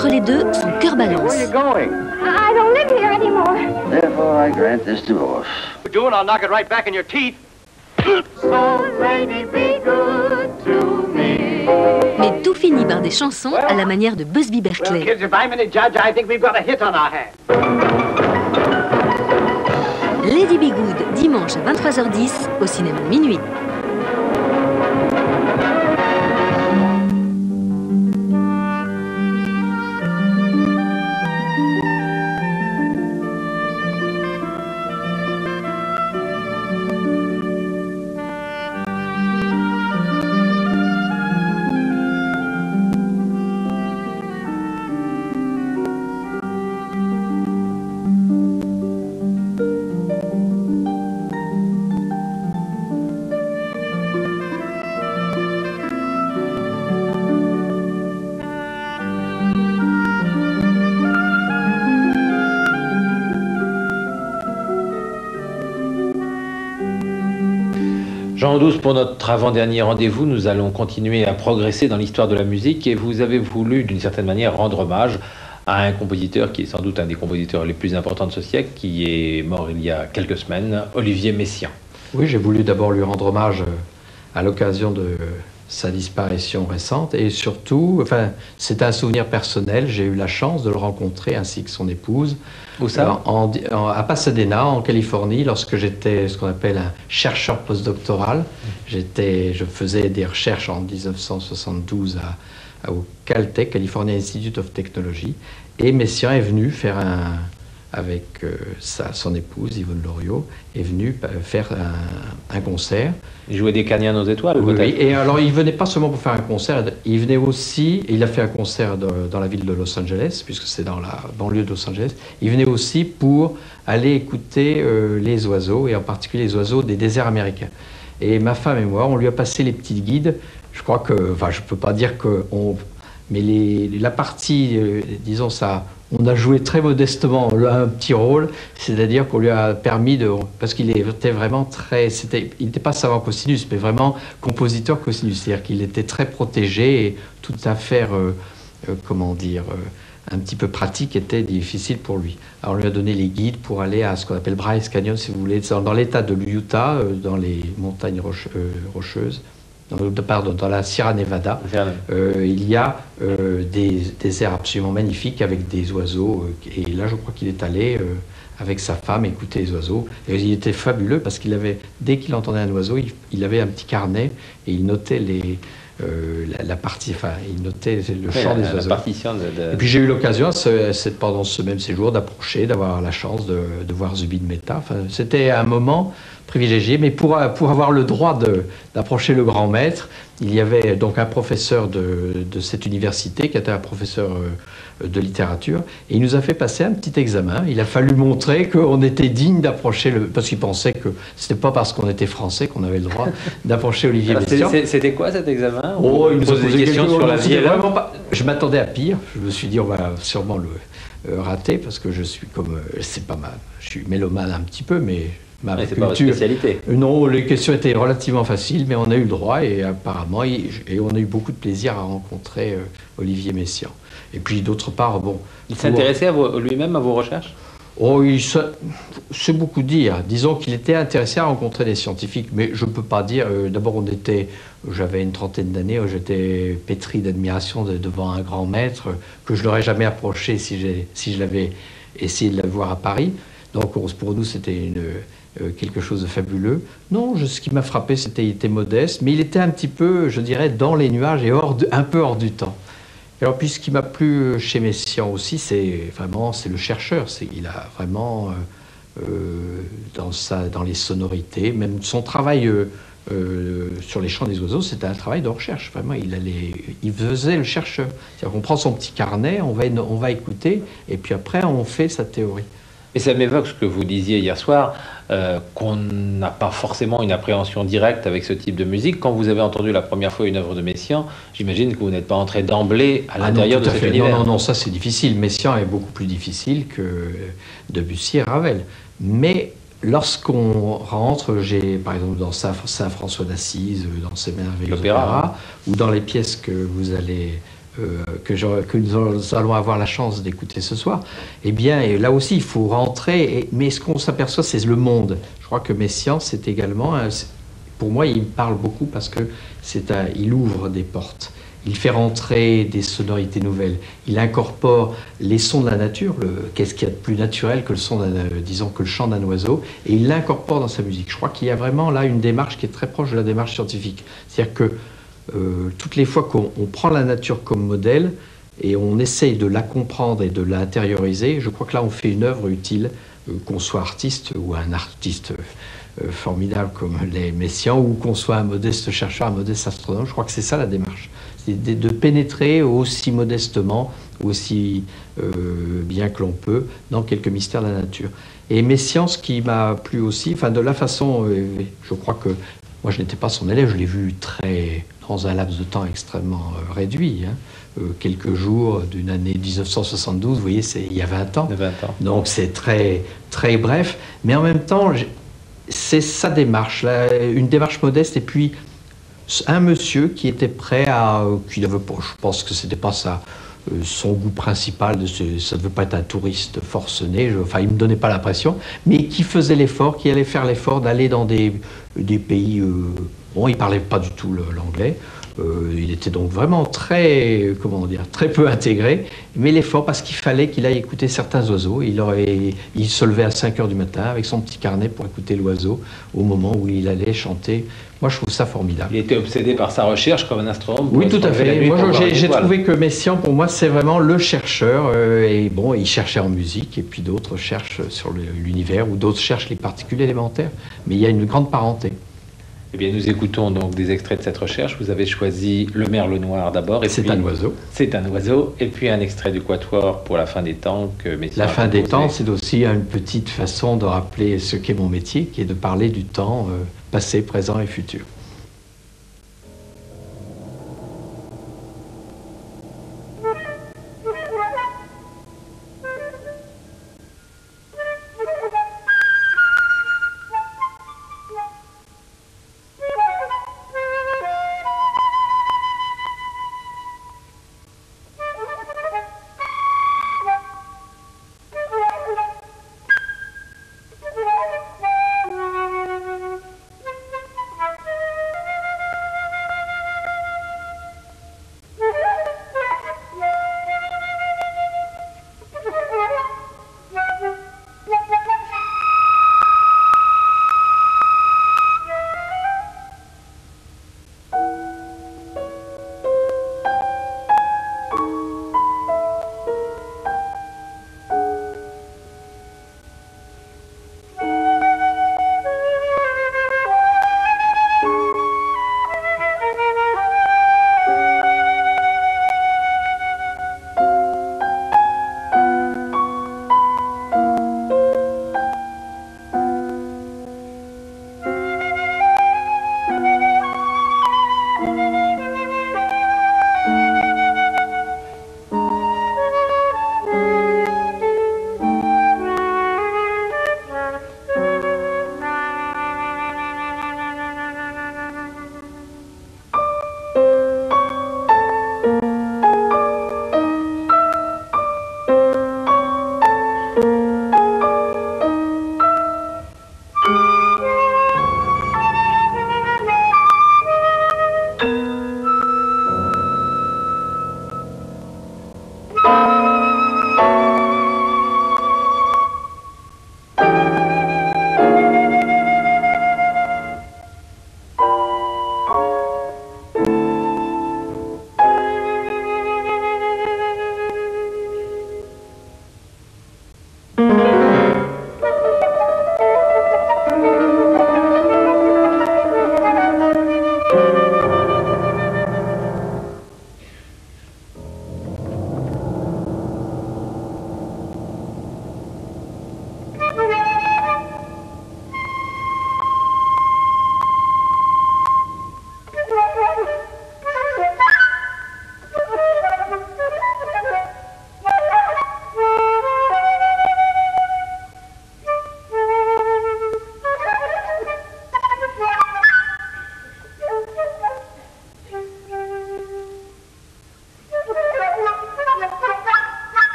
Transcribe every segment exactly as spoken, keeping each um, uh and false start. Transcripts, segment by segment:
Entre les deux, son cœur balance. I don't live here anymore. Therefore, I grant this divorce. Do it, I'll knock it right back in your teeth. So, lady, be good to me. Mais tout finit par des chansons à la manière de Busby Berkeley. Well, kids, if I'm any judge, I think we've got a hit on our hands. Lady Be Good, dimanche à vingt-trois heures dix, au cinéma Minuit. Jean Audouze, pour notre avant-dernier rendez-vous, nous allons continuer à progresser dans l'histoire de la musique et vous avez voulu, d'une certaine manière, rendre hommage à un compositeur qui est sans doute un des compositeurs les plus importants de ce siècle, qui est mort il y a quelques semaines, Olivier Messiaen. Oui, j'ai voulu d'abord lui rendre hommage à l'occasion de sa disparition récente et surtout, enfin, c'est un souvenir personnel, j'ai eu la chance de le rencontrer ainsi que son épouse. Où ça? en, en, À Pasadena, en Californie, lorsque j'étais ce qu'on appelle un chercheur postdoctoral. J'étais, je faisais des recherches en mille neuf cent soixante-douze à, à, au Caltech, California Institute of Technology, et Messiaen est venu faire un, avec euh, sa, son épouse, Yvonne Loriot, est venu faire un, un concert. Il jouait des Canyons aux étoiles, oui, peut-être? Oui, et alors il venait pas seulement pour faire un concert, il venait aussi, il a fait un concert de, dans la ville de Los Angeles, puisque c'est dans la banlieue de Los Angeles, il venait aussi pour aller écouter euh, les oiseaux, et en particulier les oiseaux des déserts américains. Et ma femme et moi, on lui a passé les petits guides, je crois que, enfin je peux pas dire que, on, mais les, la partie, euh, disons ça, on a joué très modestement un petit rôle, c'est-à-dire qu'on lui a permis de... Parce qu'il était vraiment très... C'était, il n'était pas savant cosinus, mais vraiment compositeur cosinus. C'est-à-dire qu'il était très protégé et toute affaire, euh, euh, comment dire, euh, un petit peu pratique était difficile pour lui. Alors on lui a donné les guides pour aller à ce qu'on appelle Bryce Canyon, si vous voulez, dans, dans l'état de l'Utah, euh, dans les montagnes roche, euh, rocheuses. Dans, pardon, dans la Sierra Nevada, euh, il y a euh, des, des airs absolument magnifiques avec des oiseaux. Euh, et là, je crois qu'il est allé euh, avec sa femme écouter les oiseaux. Et il était fabuleux parce qu'il avait, dès qu'il entendait un oiseau, il, il avait un petit carnet et il notait les, euh, la, la partie, enfin, il notait le oui, chant la, des oiseaux. La partition de, de... Et puis j'ai eu l'occasion, pendant ce même séjour, d'approcher, d'avoir la chance de, de voir Zubin Mehta. Enfin, c'était un moment privilégié, mais pour, pour avoir le droit d'approcher le grand maître, il y avait donc un professeur de, de cette université qui était un professeur de littérature, et il nous a fait passer un petit examen. Il a fallu montrer qu'on était digne d'approcher, le parce qu'il pensait que c'était pas parce qu'on était français qu'on avait le droit d'approcher Olivier Messiaen. C'était quoi cet examen? Oh, il nous a posé des questions sur la vie. Vraiment pas... Je m'attendais à pire. Je me suis dit on va sûrement le euh, rater parce que je suis comme, euh, c'est pas mal. Je suis mélomane un petit peu, mais ma ouais, c'est pas votre spécialité. Non, les questions étaient relativement faciles, mais on a eu le droit et apparemment, et, et on a eu beaucoup de plaisir à rencontrer euh, Olivier Messiaen. Et puis d'autre part, bon... Il s'intéressait lui-même à vos recherches? Oh, c'est beaucoup dire. Disons qu'il était intéressé à rencontrer des scientifiques, mais je ne peux pas dire... Euh, D'abord, on était... J'avais une trentaine d'années, j'étais pétri d'admiration de, devant un grand maître que je n'aurais jamais approché si, si je l'avais essayé de le voir à Paris. Donc pour nous, c'était une... Euh, quelque chose de fabuleux. Non, je, ce qui m'a frappé, c'était qu'il était modeste, mais il était un petit peu, je dirais, dans les nuages et hors de, un peu hors du temps. Et alors, puis ce qui m'a plu chez Messiaen aussi, c'est vraiment, c'est le chercheur. Il a vraiment, euh, euh, dans, sa, dans les sonorités, même son travail euh, euh, sur les chants des oiseaux, c'était un travail de recherche. Vraiment, il, allait, il faisait le chercheur. C'est-à-dire qu'on prend son petit carnet, on va, on va écouter, et puis après, on fait sa théorie. Et ça m'évoque ce que vous disiez hier soir, euh, qu'on n'a pas forcément une appréhension directe avec ce type de musique. Quand vous avez entendu la première fois une œuvre de Messiaen, j'imagine que vous n'êtes pas entré d'emblée à l'intérieur ah de cet univers. Non, non, non, ça c'est difficile. Messiaen est beaucoup plus difficile que Debussy et Ravel. Mais lorsqu'on rentre, j'ai par exemple dans Saint-François d'Assise, dans ses merveilleux opéras, ou dans les pièces que vous allez euh, que, je, que nous allons avoir la chance d'écouter ce soir, eh bien, et là aussi, il faut rentrer. Et, mais ce qu'on s'aperçoit, c'est le monde. Je crois que Messiaen, c'est également, un, pour moi, il me parle beaucoup parce que c'est un, il ouvre des portes. Il fait rentrer des sonorités nouvelles. Il incorpore les sons de la nature. Qu'est-ce qu'il y a de plus naturel que le son, disons, que le chant d'un oiseau, et il l'incorpore dans sa musique. Je crois qu'il y a vraiment là une démarche qui est très proche de la démarche scientifique. C'est-à-dire que euh, toutes les fois qu'on prend la nature comme modèle et on essaye de la comprendre et de l'intérioriser, je crois que là on fait une œuvre utile, euh, qu'on soit artiste ou un artiste euh, formidable comme les Messiaen, ou qu'on soit un modeste chercheur, un modeste astronome. Je crois que c'est ça la démarche. C'est de pénétrer aussi modestement, aussi euh, bien que l'on peut, dans quelques mystères de la nature. Et Messiaen, ce qui m'a plu aussi, enfin de la façon, euh, je crois que moi je n'étais pas son élève, je l'ai vu très, dans un laps de temps extrêmement euh, réduit, hein, euh, quelques jours d'une année mille neuf cent soixante-douze, vous voyez, c'est il y a vingt ans. vingt ans. Donc c'est très, très bref, mais en même temps, c'est sa démarche, là, une démarche modeste, et puis un monsieur qui était prêt à, qui n'avait pas, je pense que c'était pas ça, euh, son goût principal, de ce, ça ne veut pas être un touriste forcené, je, enfin il me donnait pas l'impression, mais qui faisait l'effort, qui allait faire l'effort d'aller dans des, des pays, euh, bon il parlait pas du tout l'anglais, euh, il était donc vraiment très, comment dire, très peu intégré, mais l'effort parce qu'il fallait qu'il aille écouter certains oiseaux. Il, aurait, il se levait à cinq heures du matin avec son petit carnet pour écouter l'oiseau au moment où il allait chanter. Moi, je trouve ça formidable. Il était obsédé par sa recherche comme un astronome. Oui, tout à fait. Moi, j'ai trouvé que Messiaen, pour moi, c'est vraiment le chercheur. Euh, et bon, il cherchait en musique, et puis d'autres cherchent sur l'univers, ou d'autres cherchent les particules élémentaires. Mais il y a une grande parenté. Eh bien, nous écoutons donc des extraits de cette recherche. Vous avez choisi le merle noir d'abord. C'est un oiseau. C'est un oiseau. Et puis un extrait du Quatuor pour la fin des temps que Messiaen La fin a des temps, c'est aussi une petite façon de rappeler ce qu'est mon métier, qui est de parler du temps euh, passé, présent et futur.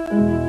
Thank you.